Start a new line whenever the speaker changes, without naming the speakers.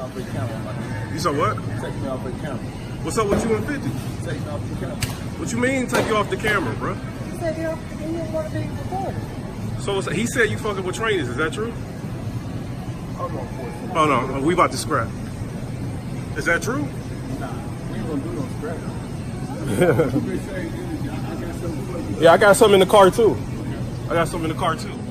off the camera, my nigga.
You said what?
Take me off the camera.
What's up with you and 50?
Take me off the camera.
What you mean take you off the camera, bro?
He said he didn't want to be recorded.
So he said you fucking with trainers. Is that true?
Hold on for a second.
Oh no, we about to scrap. Is that true?
Nah, we ain't gonna do no scratch.
Yeah, I got something in the car too. I got something in the car too.